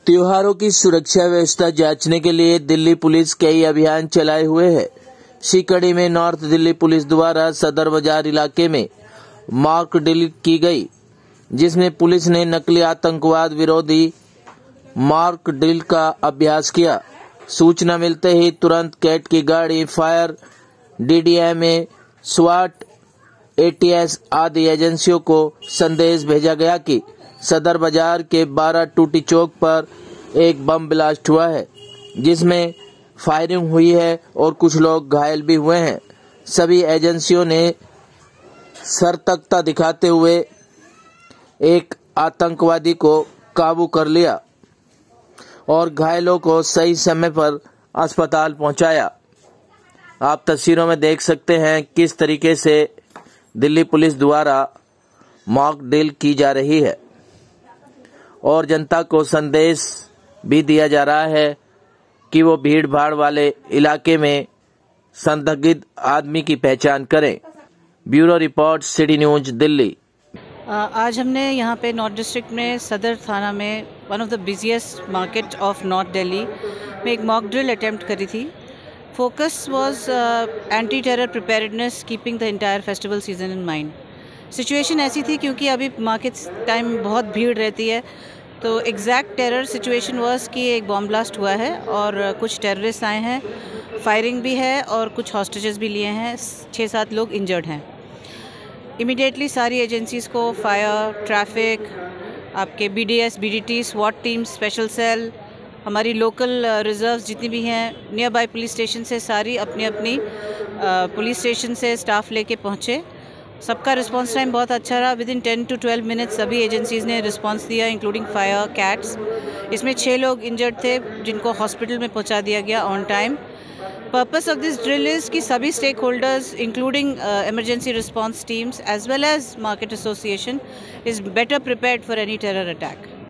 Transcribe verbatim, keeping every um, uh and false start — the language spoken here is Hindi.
त्योहारों की सुरक्षा व्यवस्था जांचने के लिए दिल्ली पुलिस कई अभियान चलाए हुए है। इसी कड़ी में नॉर्थ दिल्ली पुलिस द्वारा सदर बाजार इलाके में मॉक ड्रिल की गई, जिसमें पुलिस ने नकली आतंकवाद विरोधी मॉक ड्रिल का अभ्यास किया। सूचना मिलते ही तुरंत कैट की गाड़ी, फायर, डीडीएमए, स्वाट, एटीएस आदि एजेंसियों को संदेश भेजा गया कि सदर बाजार के बारह टूटी चौक पर एक बम ब्लास्ट हुआ है, जिसमें फायरिंग हुई है और कुछ लोग घायल भी हुए हैं। सभी एजेंसियों ने सतर्कता दिखाते हुए एक आतंकवादी को काबू कर लिया और घायलों को सही समय पर अस्पताल पहुंचाया। आप तस्वीरों में देख सकते हैं किस तरीके से दिल्ली पुलिस द्वारा मॉक ड्रिल की जा रही है और जनता को संदेश भी दिया जा रहा है कि वो भीड़ भाड़ वाले इलाके में संदिग्ध आदमी की पहचान करें। Bureau report, city news, Delhi. आज हमने यहाँ पे नॉर्थ डिस्ट्रिक्ट में सदर थाना में one of the busiest market of north Delhi में एक मॉक ड्रिल अटेम्प्ट करी थी। Focus was anti terror preparedness, keeping the entire festival season in mind. Situation ऐसी थी क्योंकि अभी मार्केट टाइम बहुत भीड़ रहती है, तो एग्जैक्ट टेरर सिचुएशन वाज कि एक बॉम्ब ब्लास्ट हुआ है और कुछ टेररिस्ट आए हैं, फायरिंग भी है और कुछ हॉस्टेजेस भी लिए हैं। छः सात लोग इंजर्ड हैं। इमीडिएटली सारी एजेंसीज़ को, फायर, ट्रैफिक, आपके बीडीएस, बीडीटी, स्वॉट टीम, स्पेशल सेल, हमारी लोकल रिजर्व्स जितनी भी हैं, नियर बाय पुलिस स्टेशन से सारी अपनी अपनी पुलिस स्टेशन से स्टाफ लेके पहुँचे। सबका रिस्पांस टाइम बहुत अच्छा रहा। Within ten to twelve minutes सभी एजेंसीज़ ने रिस्पांस दिया, इंक्लूडिंग फायर, कैट्स। इसमें छः लोग इंजर्ड थे जिनको हॉस्पिटल में पहुंचा दिया गया on time. Purpose of this drill is कि सभी stakeholders including emergency response teams as well as market association is better prepared for any terror attack.